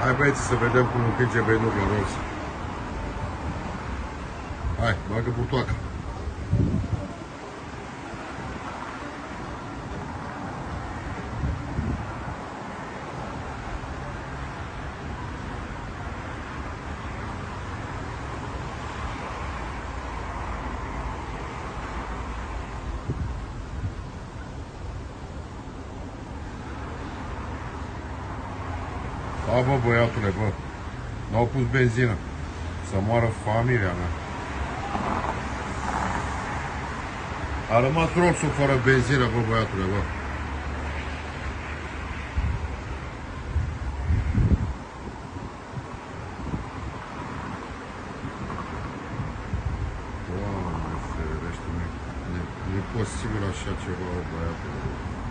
Hai băieți să vedem cum împinge benurile roz. Hai, bagă butoaca. Da, bă, băiatule, bă, n-au pus benzină. Să moară familia mea. A rămas roxul fără benzină, bă, băiatule, bă. Doamne, ferește-mă, e posibil așa ceva, băiatule.